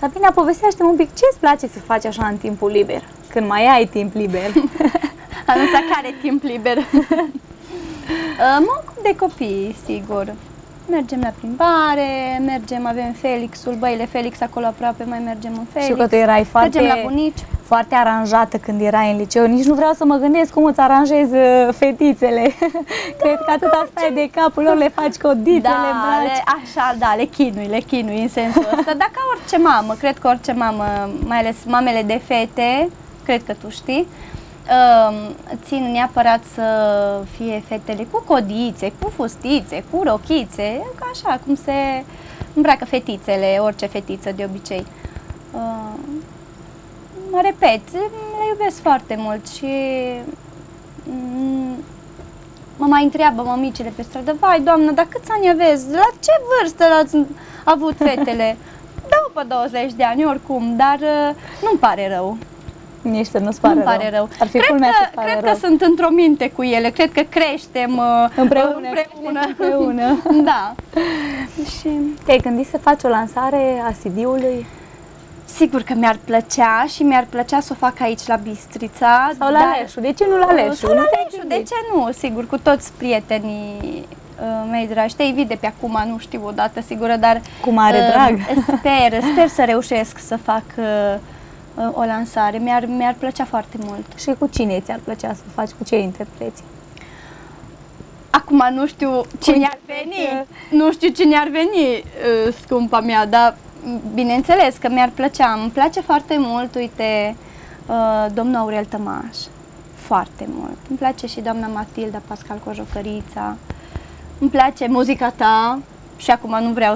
Sabina, povestește-mi un pic ce-ți place să faci așa în timpul liber, când mai ai timp liber. Anunța care timp liber. Mă ocup de copii, sigur. Mergem la plimbare, avem Felixul, băile Felix acolo aproape, mai mergem în Felix. Știu că tu erai mergem la bunici. Foarte aranjată când erai în liceu. Nici nu vreau să mă gândesc cum îți aranjezi fetițele. Cred că atâta stai de capul lor, le faci codițele, așa, da, le chinui în sensul ăsta. Dar ca orice mamă, cred că orice mamă, mai ales mamele de fete, cred că tu știi, țin neapărat să fie fetele cu codițe, cu fustițe, cu rochițe, așa cum se îmbracă fetițele, orice fetiță de obicei. Mă repet, le iubesc foarte mult și mă mai întreabă mămicile pe stradă: vai, doamnă, dar câți ani aveți? La ce vârstă l-ați avut fetele? După 20 de ani oricum, dar nu-mi pare rău. Nici să nu-ți pare rău. Ar fi cred că sunt într-o minte cu ele, cred că creștem împreună. Da. Și te-ai gândit să faci o lansare a CD-ului? Sigur că mi-ar plăcea și mi-ar plăcea să o fac aici la Bistrița. Sau la Leșu, de ce nu la Leșu? Sau la Leșu, de ce nu? Sigur, cu toți prietenii mei dragi. Te invit de pe acum, nu știu o dată sigură, dar cu mare drag. Sper să reușesc să fac o lansare. Mi-ar plăcea foarte mult. Și cu cine ți-ar plăcea să faci? Cu ce interpreți? Acum nu știu cine ar veni. Nu știu cine ar veni, scumpa mea, dar bineînțeles că mi-ar plăcea. Îmi place foarte mult, uite, domnul Aurel Tămaș. Foarte mult. Îmi place și doamna Matilda Pascal Cojocărița. Îmi place muzica ta și acum nu vreau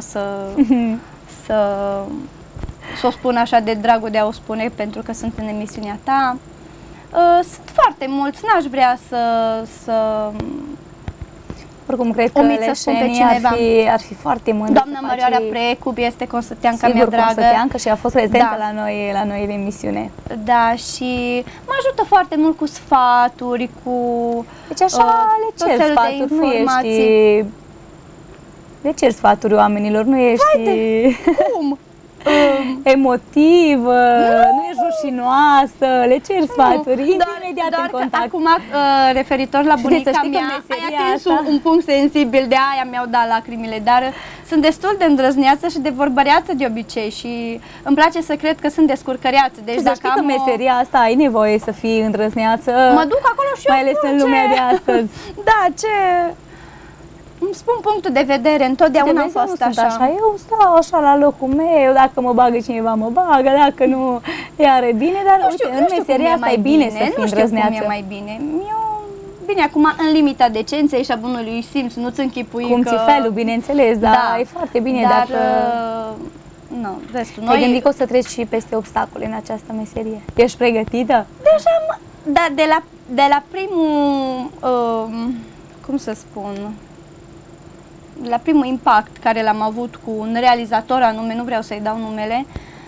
să o spun așa de dragul de a o spune, pentru că sunt în emisiunea ta. Sunt foarte mulți, n-aș vrea să oricum, cred că leșenii ar fi foarte mândri. Doamna Mărioara Precub este consăteanca mea dragă. Consăteancă și a fost prezentă la noi în emisiune. Da, și mă ajută foarte mult cu sfaturi, cu deci așa le cer sfaturi, nu ești... Le cer sfaturi oamenilor, nu ești... Haide, cum? Emotivă, nu e rușinoasă, le cer sfaturi, imediat în contact. Acum, referitor la bunica mea, ai atins un punct sensibil, de aia mi-au dat lacrimile, dar sunt destul de îndrăzneață și de vorbăreață de obicei și îmi place să cred că sunt descurcăreață. Deci dacă știi că meseria asta ai nevoie să fii îndrăzneață, mă duc acolo și mai ales în lumea de astăzi. Da, ce... Îmi spun punctul de vedere, întotdeauna am fost așa. Eu stau așa la locul meu, dacă mă bagă cineva mă bagă, dacă nu are bine, dar uite, în meseria asta e bine să fii îndrăzneață. Nu știu cum e mai bine. Bine, acum în limita decenței și a bunului simț, nu-ți închipui cum ți felul, bineînțeles, dar e foarte bine dacă... Nu, vezi tu, te-ai gândit că o să treci și peste obstacole în această meserie? Ești pregătită? Deja, dar de la primul, cum să spun... la primul impact care l-am avut cu un realizator anume, nu vreau să-i dau numele,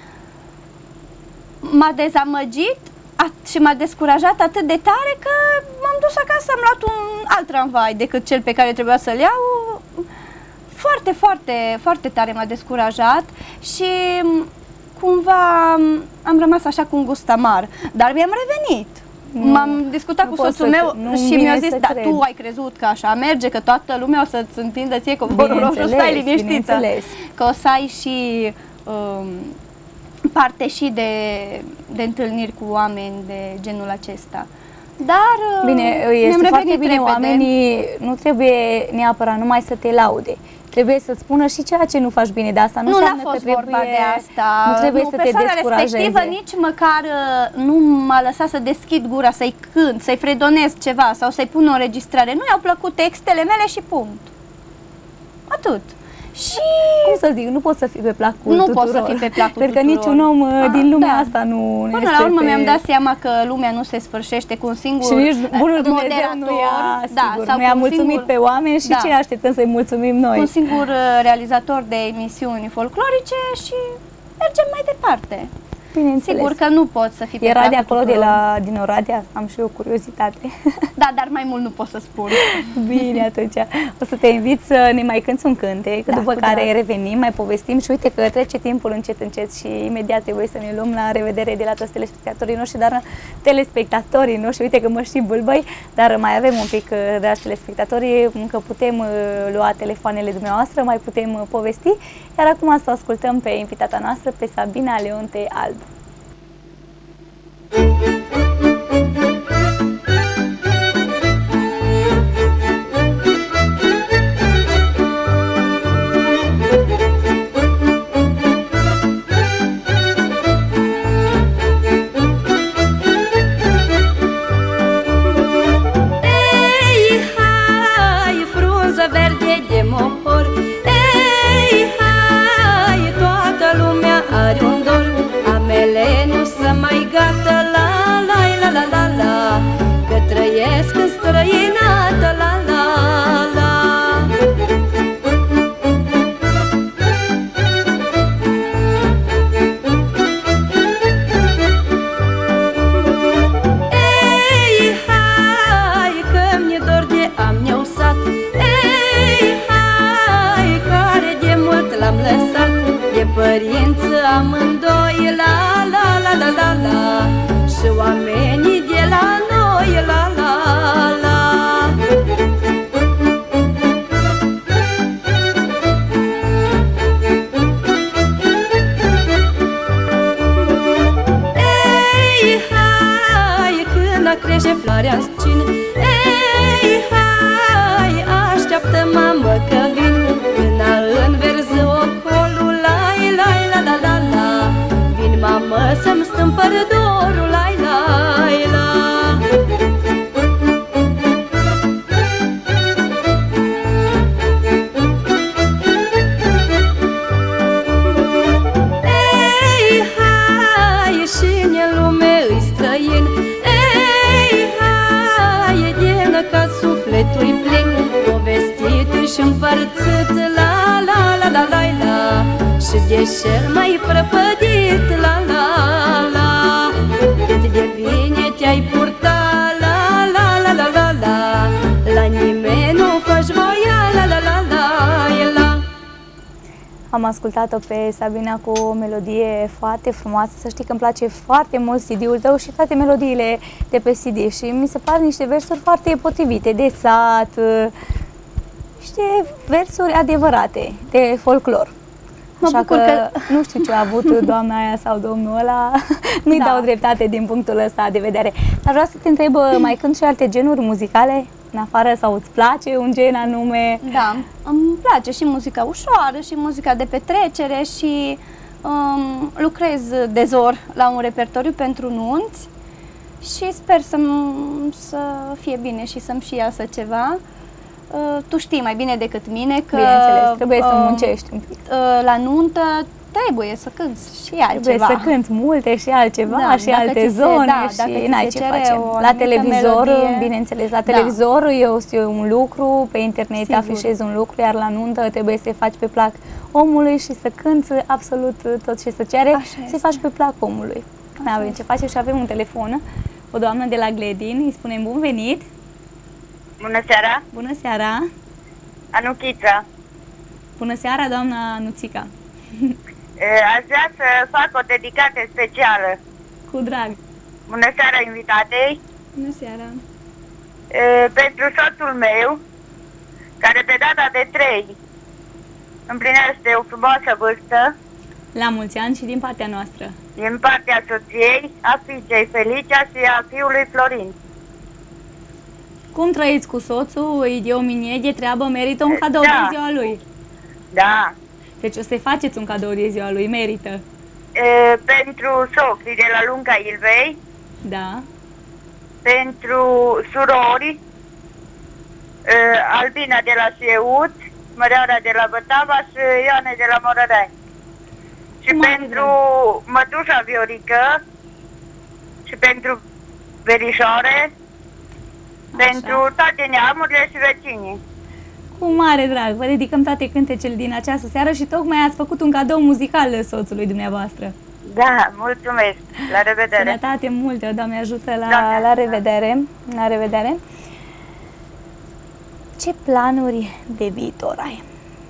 m-a dezamăgit și m-a descurajat atât de tare că m-am dus acasă, am luat un alt tramvai decât cel pe care trebuia să-l iau. Foarte, foarte, foarte tare m-a descurajat și cumva am rămas așa cu un gust amar, dar mi-am revenit. M-am discutat cu soțul meu și mi-a zis: da, tu ai crezut că așa merge, că toată lumea o să-ți întindă ție covorul roșu, stai liniștită, că o să ai și parte și de întâlniri cu oameni de genul acesta. Dar bine, este foarte bine, oamenii nu trebuie neapărat numai să te laude. Trebuie să-ți spună și ceea ce nu faci bine, de asta nu înseamnă că trebuie, vorba de asta. Nu trebuie să te descurajeze. Respectivă nici măcar nu m-a lăsat să deschid gura, să-i cânt, să-i fredonez ceva sau să-i pun o înregistrare. Nu i-au plăcut textele mele și punct. Atât. Și... cum să zic, nu poți să fii pe placul nu tuturor. Poți să fii pe placul Cred că niciun om din lumea asta nu este. Până la urmă mi-am dat seama că lumea nu se sfârșește cu un singur și nici bunul Dumnezeu nu i-a, sigur, nu i-a mulțumit pe oameni și ce așteptăm să-i mulțumim noi? Cu un singur realizator de emisiuni folclorice și mergem mai departe. Sigur că nu pot să fii pe Era de acolo, din Oradea? Am și eu curiozitate. Da, dar mai mult nu pot să spun. Bine, atunci o să te invit să ne mai cânti un cântec, după care revenim, mai povestim și uite că trece timpul încet, încet și imediat trebuie să ne luăm la revedere de la toți telespectatorii noștri, dar telespectatorii noștri, uite că mă și bâlbăi, dar mai avem un pic, dragi telespectatori, încă putem lua telefoanele dumneavoastră, mai putem povesti, iar acum să ascultăm pe invitata noastră, pe Sabina Leonte Alb. Cel mai prăpădit, la la la, cât de bine te-ai purtat, la la la la la la, la nimeni nu faci voia, la la la la la. Am ascultat-o pe Sabina cu o melodie foarte frumoasă, să știi că îmi place foarte mult CD-ul tău și toate melodiile de pe CD și mi se par niște versuri foarte potrivite, de sat, niște versuri adevărate, de folclor. Așa că nu știu ce a avut doamna aia sau domnul ăla, nu-i dau dreptate din punctul ăsta de vedere. Dar vreau să te întreb, mai cânt și alte genuri muzicale în afară sau îți place un gen anume? Da, îmi place și muzica ușoară și muzica de petrecere și lucrez de zor la un repertoriu pentru nunți și sper să fie bine și să-mi și iasă ceva. Tu știi mai bine decât mine că bineînțeles, trebuie să muncești un pic. La nuntă trebuie să cânți și altceva. Trebuie să cânti multe și altceva, și alte zone și n-ai ce face. La televizor, bineînțeles, la televizor este un lucru, pe internet afișezi un lucru, iar la nuntă trebuie să-i faci pe plac omului și să cânti absolut tot ce se cere, să-i faci pe plac omului. N-avem ce face și avem un telefon, o doamnă de la Gledin, îi spunem bun venit. Bună seara! Bună seara! Anuchița! Bună seara, doamna Anuțica! Aș vrea să fac o dedicare specială. Cu drag! Bună seara invitatei! Bună seara! Pentru soțul meu, care pe data de 3 împlinește o frumoasă vârstă. La mulți ani și din partea noastră! Din partea soției, a fiicei Felicia și a fiului Florin. Cum trăiți cu soțul? Îi de o minie de treabă, merită un cadou de ziua lui? Da. Deci o să-i faceți un cadou de ziua lui, merită. Pentru socrii de la Lunga Ilvei. Da. Pentru surori, Albina de la Sieut, Măreara de la Bătava și Ioane de la Morărani. Și pentru mătușa Viorică și pentru verișoare, pentru toate neamurile și vecinii. Cu mare drag, vă dedicăm toate cântecele din această seară și tocmai ați făcut un cadou muzical soțului dumneavoastră. Da, mulțumesc. La revedere. Sănătate multă, Doamne ajută, Doamne la ajută. revedere. La revedere. Ce planuri de viitor ai?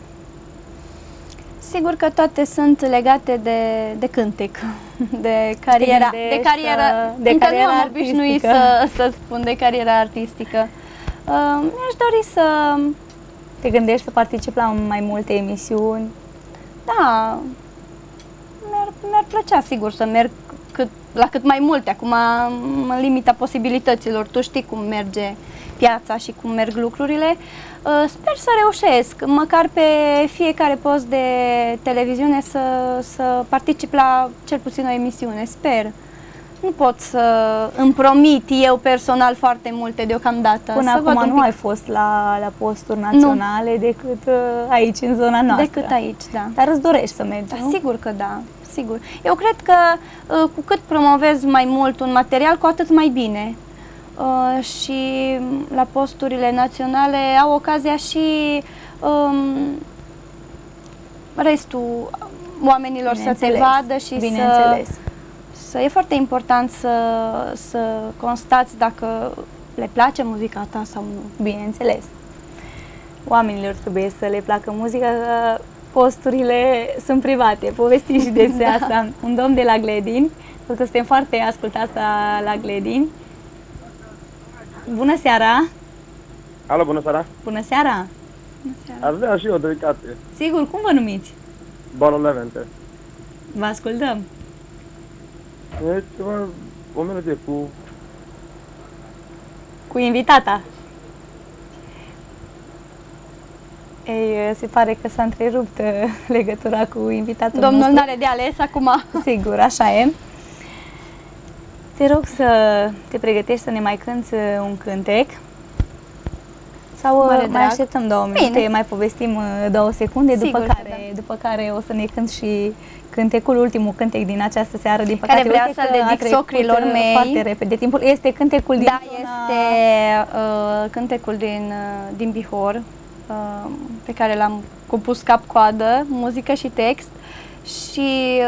Sigur că toate sunt legate de cântec, de cariera, de încă cariera nu am obișnuit să spun de cariera artistică. Mi-aș dori să... Te gândești să participi la mai multe emisiuni? Da, mi-ar plăcea, sigur, să merg la cât mai multe. Acum, în limita posibilităților, tu știi cum merge piața și cum merg lucrurile. Sper să reușesc, măcar pe fiecare post de televiziune să particip la cel puțin o emisiune, sper. Nu pot să îmi promit eu personal foarte multe deocamdată. Până acum nu ai fost la posturi naționale decât aici, în zona noastră. Decât aici, da. Dar îți dorești să mergi, nu? Sigur că da, sigur. Eu cred că cu cât promovezi mai mult un material, cu atât mai bine. Și la posturile naționale au ocazia și restul oamenilor să te vadă și să... E foarte important să constați dacă le place muzica ta sau nu. Bineînțeles. Oamenilor trebuie să le placă muzica, posturile sunt private, povestim și despre asta. Un domn de la Gledini, pentru că suntem foarte ascultați la Gledini. Bună seara! Alo, bună seara! Bună seara! Bună seara! Aș vrea și eu o dedicație. Sigur, cum vă numiți? Balon Levente. Vă ascultăm! E ceva, o melodie cu invitata. Ei, se pare că s-a întrerupt legătura cu invitatul Domnul nostru. n-are de ales acum. Sigur, așa e. Te rog să te pregătești să ne mai cânți un cântec. Sau mai așteptăm 2 minute, Bine. mai povestim 2 secunde, Sigur după care o să ne cânti și cântecul, ultimul cântec din această seară. Din păcate, care vreau să-l dedic socrilor mei. Foarte repede timpul. Este cântecul din este cântecul din Bihor, pe care l-am compus cap-coadă, muzică și text. Și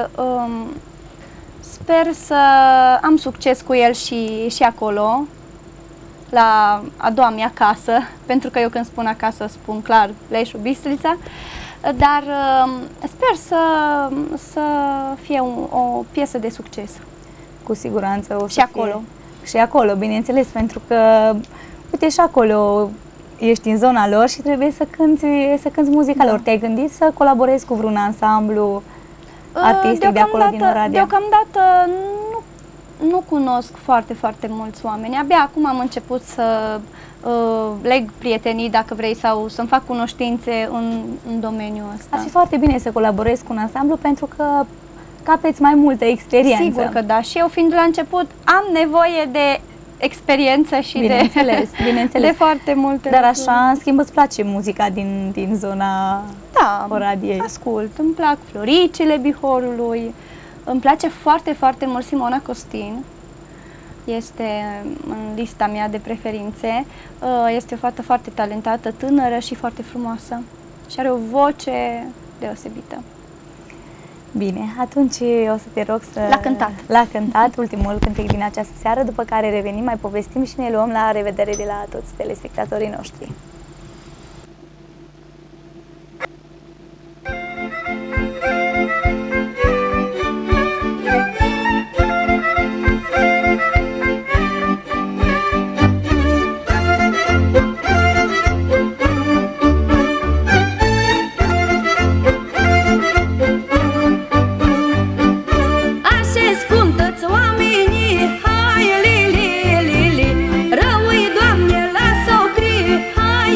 sper să am succes cu el și acolo, la a doua mea casă, pentru că eu când spun acasă spun clar Leșul, Bistrița, dar sper să fie o piesă de succes. Cu siguranță o să și acolo. Și acolo, bineînțeles, pentru că, uite, și acolo ești în zona lor și trebuie să cânti muzica lor. Te-ai gândit să colaborezi cu vreun ansamblu artistic de acolo din Oradea? Deocamdată nu cunosc foarte mulți oameni. Abia acum am început să leg prietenii, dacă vrei, sau să-mi fac cunoștințe în domeniul ăsta. Ar fi foarte bine să colaborezi cu un ansamblu pentru că capeți mai multă experiență. Sigur că da. Și eu, fiind la început, am nevoie de experiență și bineînțeles. de foarte multe Dar lucruri. așa, în schimb, îți place muzica din zona Oradiei? Ascult. Îmi plac Floricile Bihorului. Îmi place foarte mult Simona Costin. Este în lista mea de preferințe. Este o fată foarte talentată, tânără și foarte frumoasă. Și are o voce deosebită. Bine, atunci o să te rog să... La cântat, ultimul cântec din această seară, după care revenim, mai povestim și ne luăm la revedere de la toți telespectatorii noștri. Hai,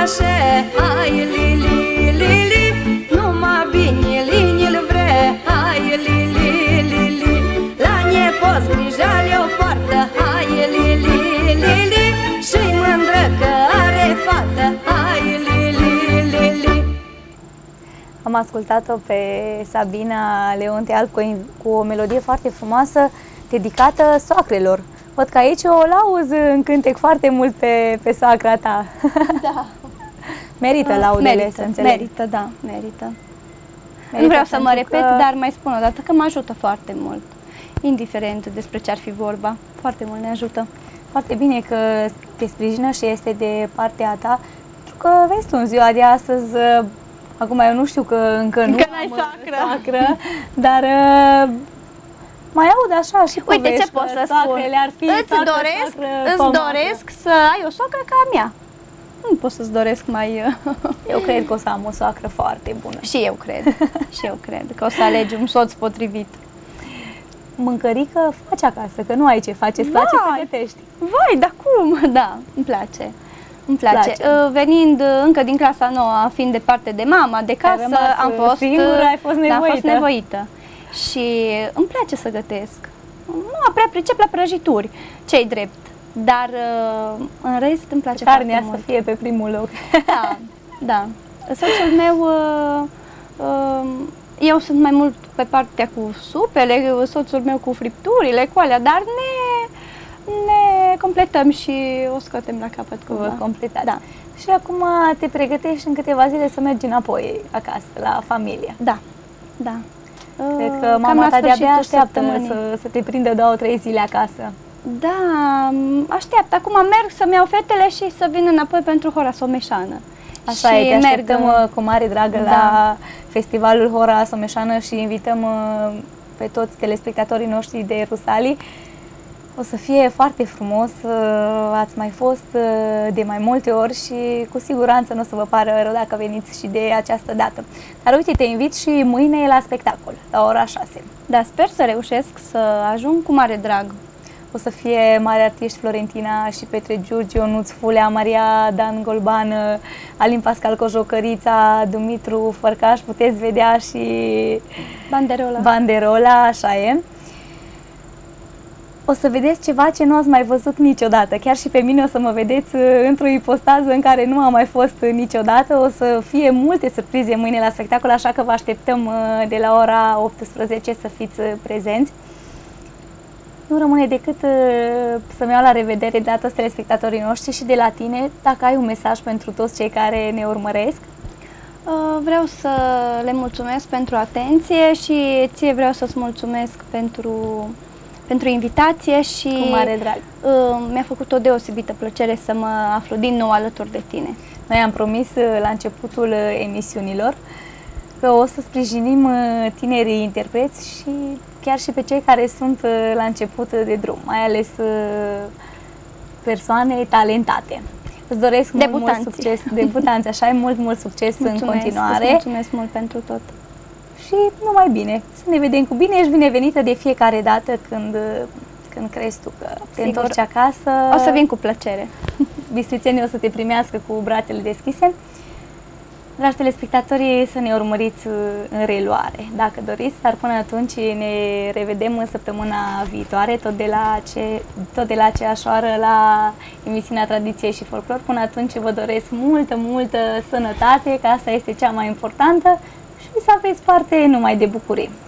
așa, hai Lili, Lili, numai bine Lini-l vre, hai Lili, Lili, la nepoți grija le-o poartă, hai Lili, Lili, și-i mândră că are fată, hai Lili, Lili. Am ascultat-o pe Sabina Leonte Alb cu o melodie foarte frumoasă dedicată soacrelor. Văd că aici o lauzi în cântec foarte mult pe soacra ta. Da. Merită laudele, să înțeleg. Merită, da, merită. Nu vreau să mă repet, dar mai spun o dată că mă ajută foarte mult. Indiferent despre ce ar fi vorba, foarte mult ne ajută. Foarte bine că te sprijină și este de partea ta. Pentru că vezi tu în ziua de astăzi, acum eu nu știu că încă nu n-ai am soacră, dar mai aud așa și uite povești ce pot că să spun. soacrele ar fi Îți soacră, doresc, soacră, îți pomadă. doresc să ai o soacră ca a mea. Nu pot să-ți doresc mai... Eu cred că o să am o soacră foarte bună. Și eu cred, și eu cred că o să alegi un soț potrivit. Mâncărică faci acasă, că nu ai ce face, îți place să gătești. Vai, dar cum? Da, îmi place. Îmi place. Venind încă din clasa 9, fiind departe de mama, de casă, am fost singură, ai fost nevoită. Da, am fost nevoită. Și îmi place să gătesc. Nu prea pricep la prăjituri, ce-i drept. Dar în rest îmi place Carnea foarte mult. să fie pe primul loc. Da, da. Soțul meu, eu sunt mai mult pe partea cu supele, soțul meu cu fripturile, cu alea, dar ne completăm și o scoatem la capăt cumva. Vă completați. Da. Și acum te pregătești în câteva zile să mergi înapoi acasă, la familie. Da, da. Cred că mama ta de-abia așteaptă să te prindă 2-3 zile acasă. Da, așteaptă. Acum merg să-mi iau fetele și să vin înapoi pentru Hora Someșană. Așa și e, te așteptăm cu mare dragă la festivalul Hora Someșană și invităm pe toți telespectatorii noștri de Rusalii. O să fie foarte frumos, ați mai fost de mai multe ori și cu siguranță nu o să vă pară rău dacă veniți și de această dată. Dar uite, te invit și mâine la spectacol, la ora 6. Da, sper să reușesc să ajung cu mare drag. O să fie mari artiști Florentina și Petre Giurgi, Ionuț Fulea, Maria Dan Golban, Alin Pascal Cojocărița, Dumitru Fărcaș, puteți vedea și Banderola, așa e. O să vedeți ceva ce nu ați mai văzut niciodată. Chiar și pe mine o să mă vedeți într-o ipostază în care nu am mai fost niciodată. O să fie multe surprize mâine la spectacol, așa că vă așteptăm de la ora 18 să fiți prezenți. Nu rămâne decât să-mi iau la revedere de la toți telespectatorii noștri și de la tine, dacă ai un mesaj pentru toți cei care ne urmăresc. Vreau să le mulțumesc pentru atenție și ție vreau să-ți mulțumesc pentru invitație și cu mare drag. Mi-a făcut o deosebită plăcere să mă aflu din nou alături de tine. Noi am promis la începutul emisiunilor că o să sprijinim tinerii interpreți și chiar și pe cei care sunt la început de drum, mai ales persoane talentate. Îți doresc mult succes, debutanți, așa, mult succes în continuare. Îți mulțumesc mult pentru tot. Și numai bine, să ne vedem cu bine, ești binevenită de fiecare dată când crezi tu că te întorci acasă. O să vin cu plăcere. Bistrițenii o să te primească cu brațele deschise. Dragi telespectatorii, să ne urmăriți în reluare, dacă doriți, dar până atunci ne revedem în săptămâna viitoare, tot de la aceeași oră la emisiunea Tradiție și Folclor. Până atunci vă doresc multă sănătate, că asta este cea mai importantă, și să aveți parte numai de bucurie.